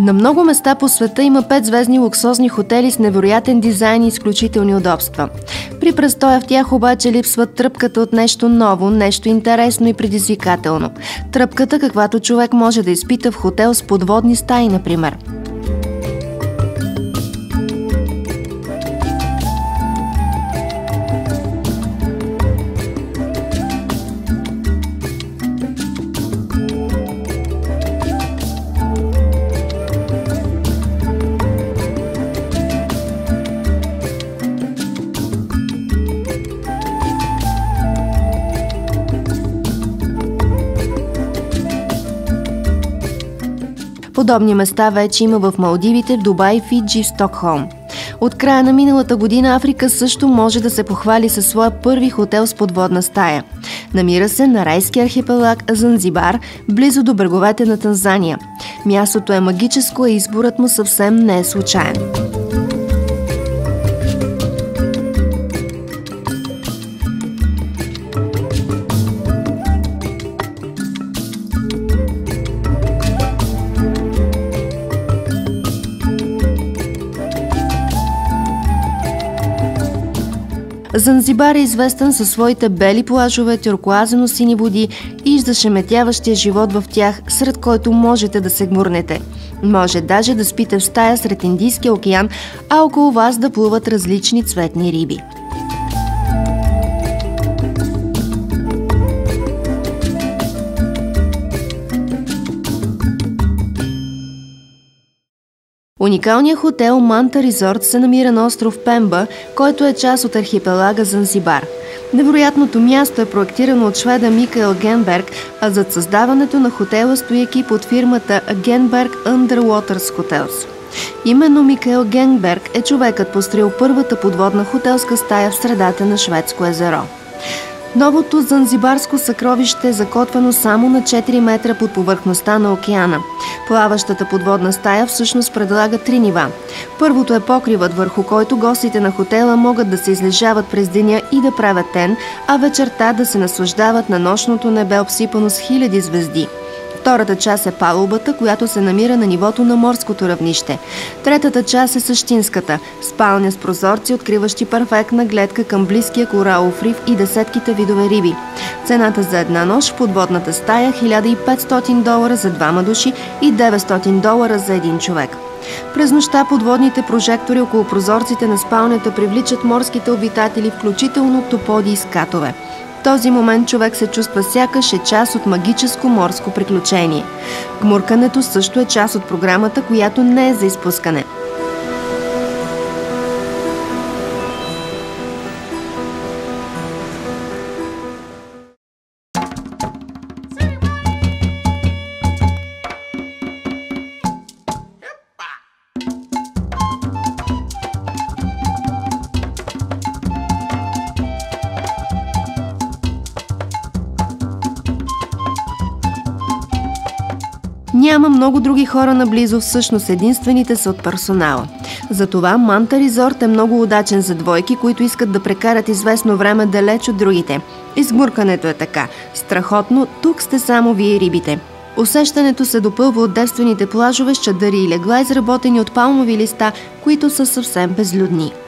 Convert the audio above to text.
На много места по света има 5-звездни луксозни хотели с невероятен дизайн и изключителни удобства. При престоя в тях обаче липсва тръпката от нещо ново, нещо интересно и предизвикателно. Тръпката, каквато човек може да изпита в хотел с подводни стаи, например. Подобни места вече има в Малдивите, в Дубай, Фиджи и в Стокхолм. От края на миналата година Африка също може да се похвали със своя първи хотел с подводна стая. Намира се на райския архипелаг Занзибар, близо до бреговете на Танзания. Мястото е магическо, а изборът му съвсем не е случайен. Занзибар е известен със своите бели плажове, тюркоазено-сини води и зашеметяващия живот в тях, сред който можете да се гмурнете. Може даже да спите в стая сред Индийския океан, а около вас да плуват различни цветни риби. Уникалният хотел Манта Резорт се намира на остров Пемба, който е част от архипелага Занзибар. Невероятното място е проектирано от шведа Микаел Генберг, а зад създаването на хотела стои екип от фирмата Генберг Underwaters Hotels. Именно Микаел Генберг е човекът построил първата подводна хотелска стая в средата на шведско езеро. Новото занзибарско съкровище е закотвано само на 4 метра под повърхността на океана. Плаващата подводна стая всъщност предлага 3 нива. Първото е покривът, върху който гостите на хотела могат да се излежават през деня и да правят тен, а вечерта да се наслаждават на нощното небе, обсипано с хиляди звезди. Втората част е палубата, която се намира на нивото на морското равнище. Третата част е същинската – спалня с прозорци, откриващи перфектна гледка към близкия коралов риф и десетките видове риби. Цената за една нощ в подводната стая – $1500 за 2 души и $900 за един човек. През нощта подводните прожектори около прозорците на спалнята привличат морските обитатели, включително октоподи и скатове. В този момент човек се чувства сякаш е част от магическо морско приключение. Гмуркането също е част от програмата, която не е за изпускане. Няма много други хора наблизо, всъщност единствените са от персонала. Затова Манта Резорт е много удачен за двойки, които искат да прекарат известно време далеч от другите. Изгмуркането е така. Страхотно, тук сте само вие рибите. Усещането се допълва от девствените плажове с чадъри и легла, изработени от палмови листа, които са съвсем безлюдни.